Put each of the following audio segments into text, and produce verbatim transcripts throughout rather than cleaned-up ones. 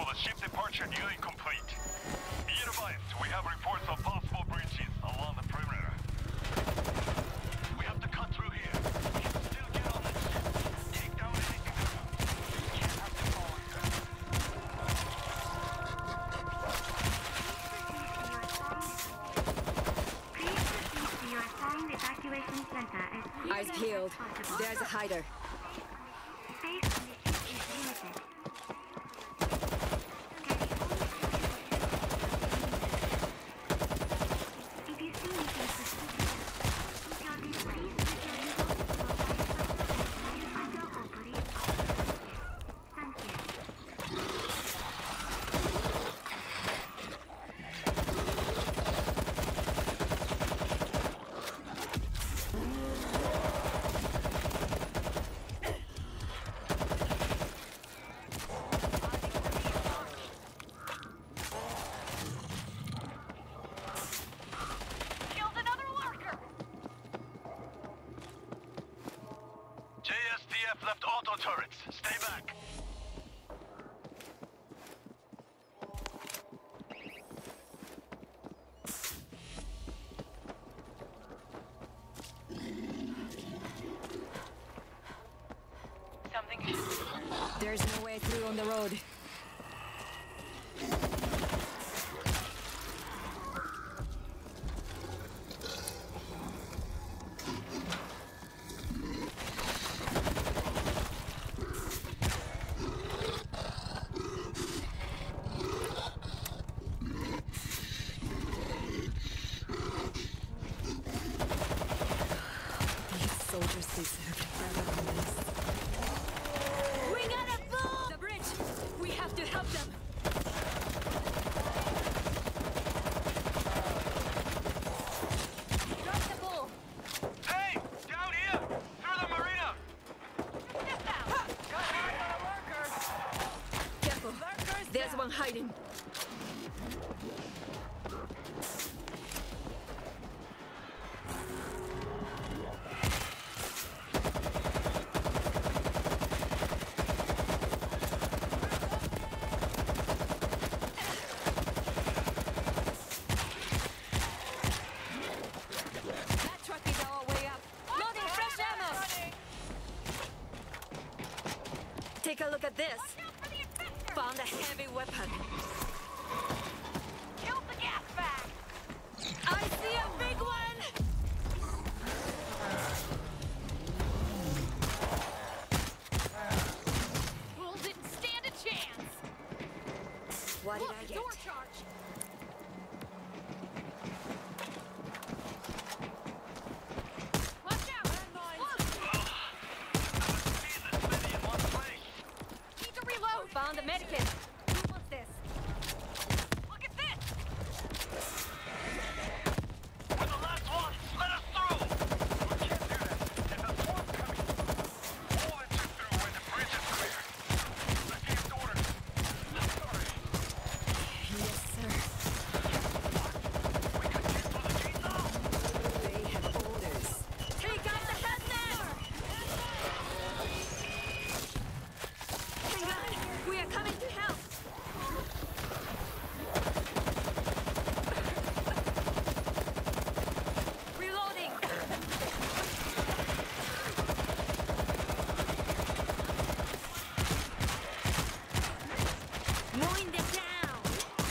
the ship departure nearly complete. Be advised, we have reports of possible breaches along the perimeter. We have to cut through here. We can still get on that ship. Take down anything that moves. We can't have to fall here. Please proceed to your assigned evacuation center as quickly Eyes peeled. as possible. There's a hider. Space on the ship is limited. If you see anything suspicious, tell me please put your legal supervisor under or police officer. Thank you. Killed another lurker! J S D F left auto turrets. Stay back. Something. There's no way through on the road. These soldiers deserve paradise. We gotta move! The bridge! We have to help them! Drop the bull! Hey! Down here! Through the marina! Get down! Got mark on a lurker! Careful! Lurkers There's down. one hiding. That truck is our way up. Loading fresh ammo! Running. Take a look at this. Watch out for the infector! Found a heavy weapon. Killed the gas bag! I see a big one! Bull didn't stand a chance! What did Look, I get? door charge! Watch out! Look! See this many in one place. Need to reload! Found a medikit. Who wants this? Look at this! We're the last ones. Let us through. We can't do that. There's a swarm coming. All it took through when the bridge is clear. Received orders. I'm sorry. Yes, sir. We could get through the gate now. They have orders. Take out the headman! Hang on! We are coming to help! Reloading! Mowing them down!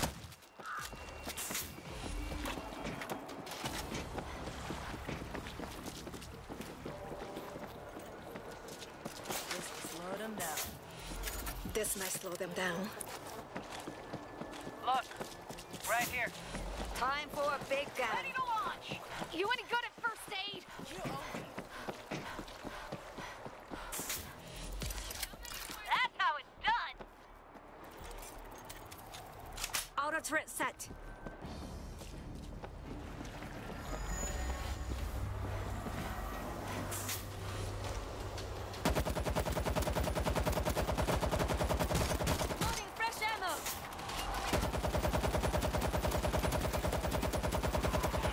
This will slow them down. This might slow them down. Look! Right here. Time for a big gun. Ready to launch! You any good at first aid? That's how it's done! Outer turret set. Loading fresh ammo.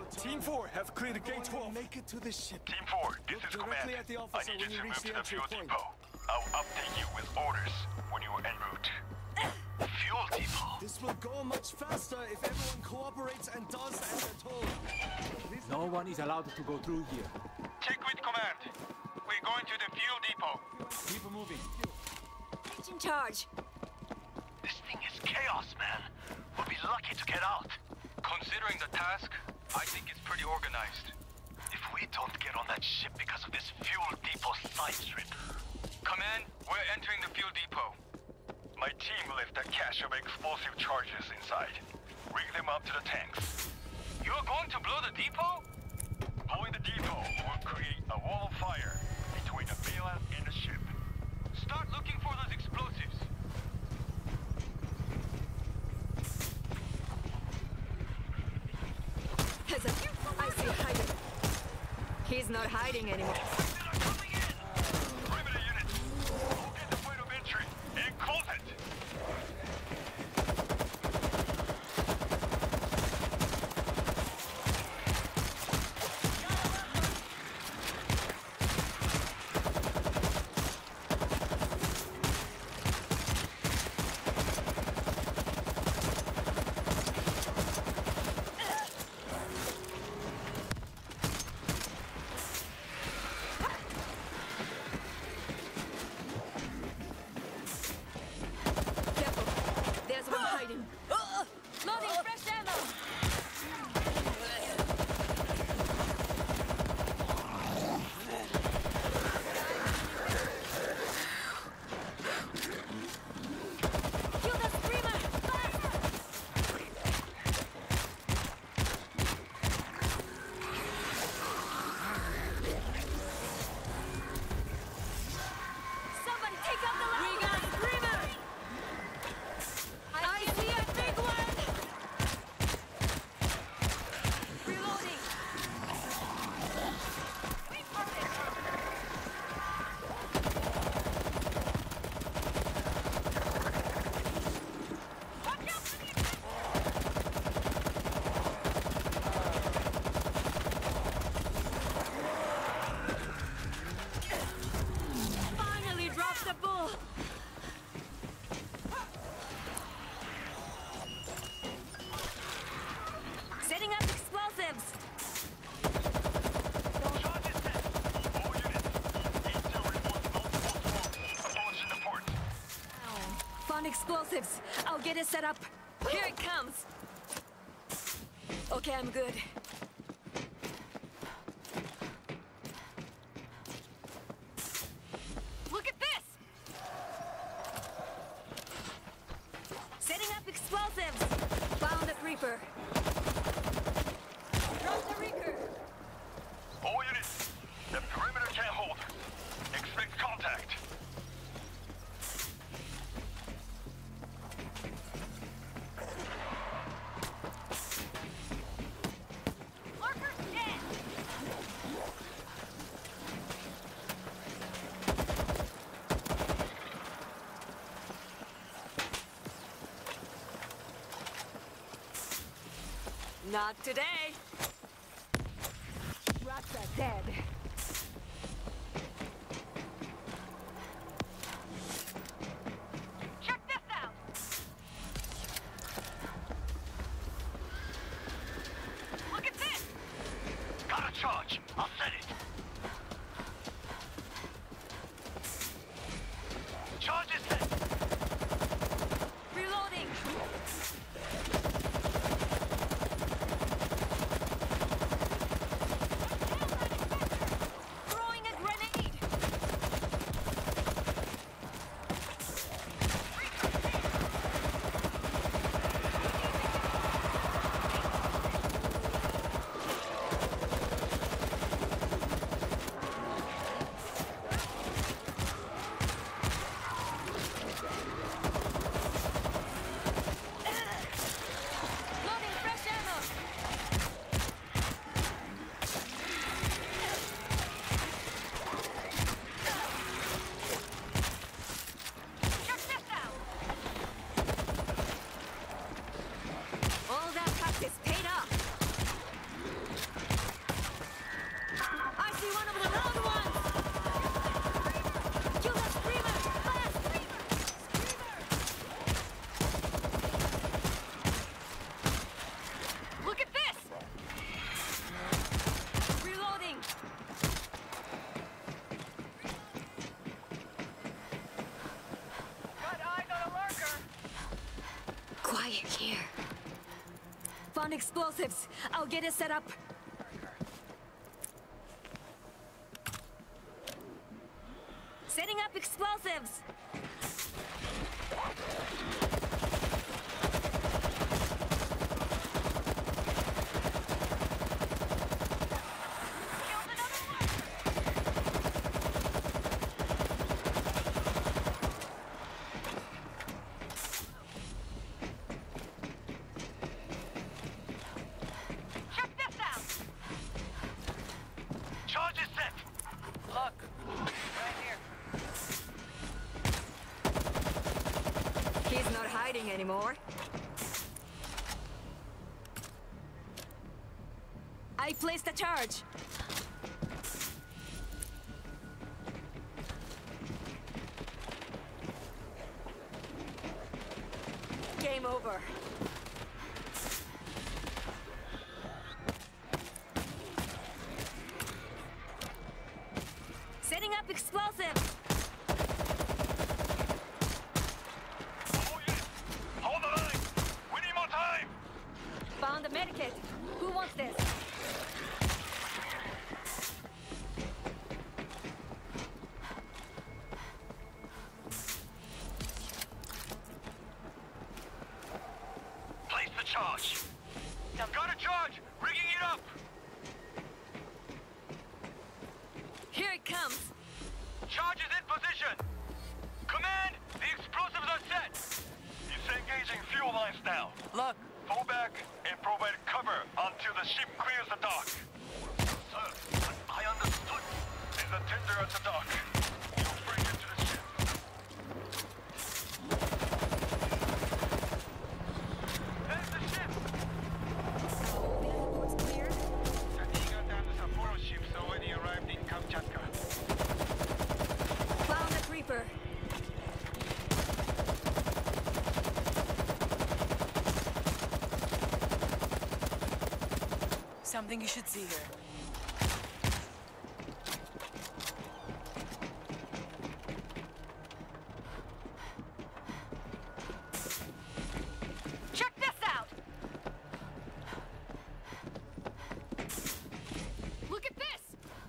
Team four have cleared the gate twelve. Make it to the ship. Team four, this is Directly command. at the I officer need when you you to reach move the to the entry fuel point. depot. I'll update you with orders when you are en route. Fuel depot? This will go much faster if everyone cooperates and does as they're told. No one is allowed to go through here. Check with command. We're going to the fuel depot. Keep moving. Who's in charge? This thing is chaos, man. We'll be lucky to get out. Considering the task, I think it's pretty organized. If we don't get on that ship because of this fuel depot side strip. Command, we're entering the fuel depot. My team left a cache of explosive charges inside. Rig them up to the tanks. You're going to blow the depot? Blowing the depot will create a wall of fire between the bailout and the ship. Start looking for those explosives. There's a... I see hiding. He's not hiding anymore. They're coming in! Perimeter units, locate the point of entry and close it! Explosives. I'll get it set up. Here it comes. Okay, I'm good. Look at this! Setting up explosives. Found a creeper. Drop the reeker. All units, the perimeter can't hold. Expect contact. Not today. Rats are dead. Check this out! Look at this! Got a charge. I'll set it. Charge is set. Reloading. be one of the round ones! Kill that screamer! Fast! Screamer! Screamer! Look at this! Reloading! Got eyes on a lurker. Quiet here. Found explosives. I'll get it set up. Setting up explosives. Killed another one. Check this out. Charge is set. Look, right here. He's not hiding anymore. I placed a charge. Game over. Setting up explosives. Oh, yes. Hold the line. We need more time. Found a medikit. Who wants this? Place the charge. Got a charge. Rigging it up. Here it comes. Charge is in position. Command, the explosives are set. Disengaging fuel lines now. Look, Fall back and provide cover until the ship clears the dock. Sir, I understood. There's a tender at the dock. You'll bring it to the ship. There's the ship. The airport's clear. Got down the Sapporo ships already arrived in Kamchatka. Found a creeper. something you should see here. Check this out! Look at this!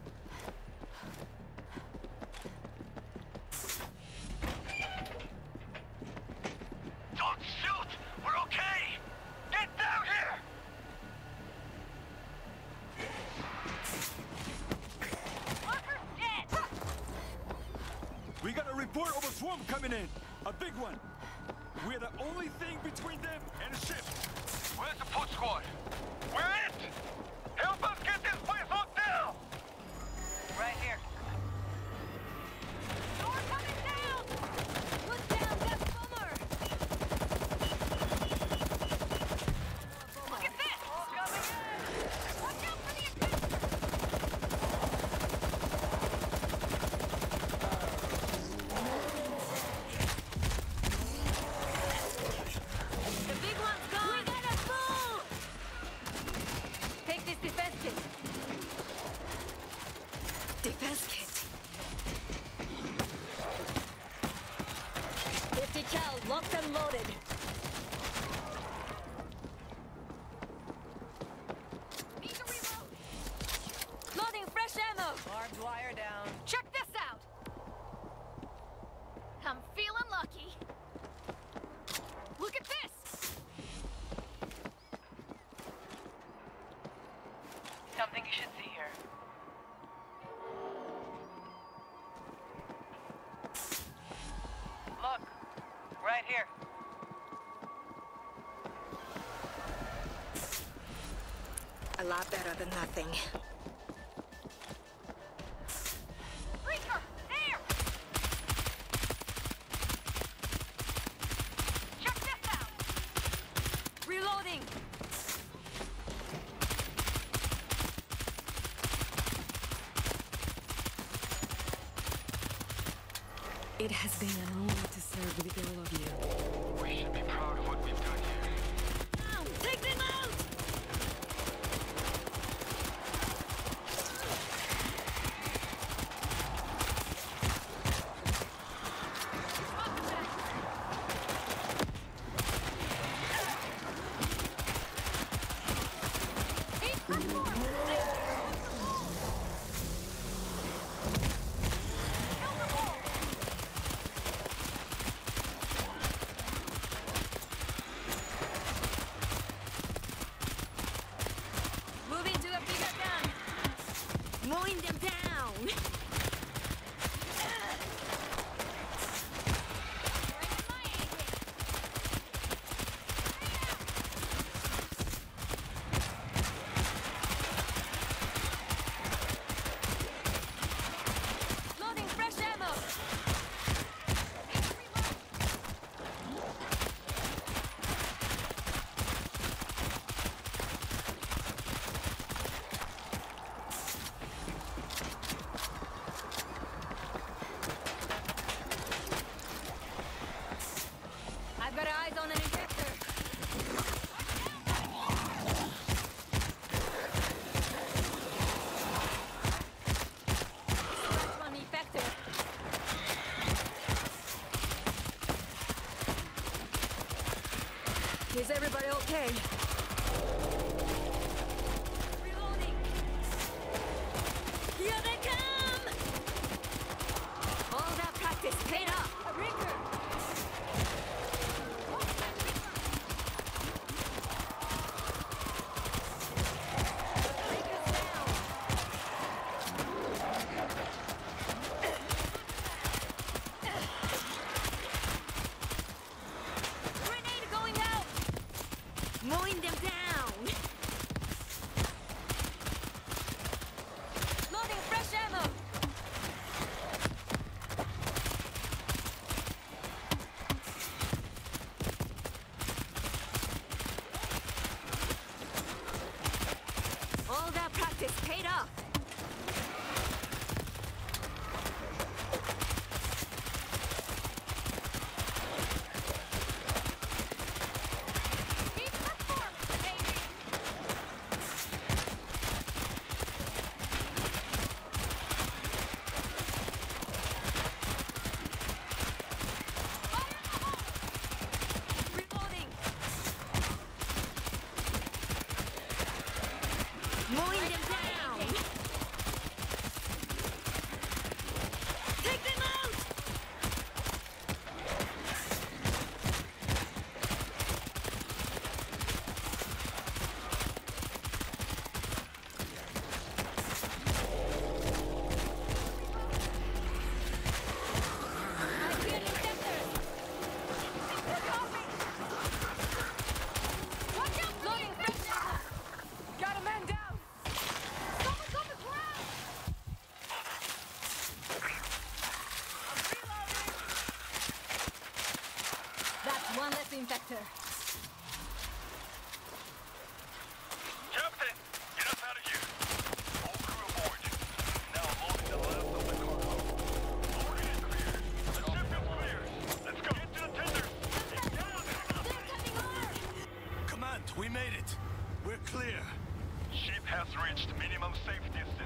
Don't shoot! We're okay! Get down here! Walker's dead! We got a report of a swarm coming in. A big one. We're the only thing between them and a ship. Where's the foot squad? We're it! Help us get this place locked down! Right here. Door coming down! Put down that bomber! Look at this! Coming in! Watch out for the attack! The big one's gone! We gotta move! Take this defense kit. Defense kit. fifty cal, locked and loaded. Need to reload. Loading fresh ammo. Barbed wire down. Check this out. I'm feeling lucky. Look at this. Something you should see here. Look, right here. A lot better than nothing. Breaker! There! Check this out! Reloading. It has been an honor to serve with all of you. We should be proud of what we've done here. Now, take them out! Moving to a bigger gun! Mowing them down! Loading fresh ammo! I've got eyes on an infector. That's one infector. Is everybody okay? Reloading. Here they come! All that practice paid off. A ringer. Grenade going out! Mowing them down! Loading fresh ammo! All that practice paid off! Keep the form, baby! Fire in the hole! Reloading! Mowing them down! Take them out! I feel infectors! Look off me! Watch out! Loading fresh ammo! Got a man down! Someone's on the ground! I'm reloading! That's one less infector. Captain, get us out of here. All crew aboard. Now loading the last of the cargo. Loading is clear. The ship is clear. Let's go. Get to the tenders. Get down. They're coming hard! Command, we made it. We're clear. Ship has reached minimum safety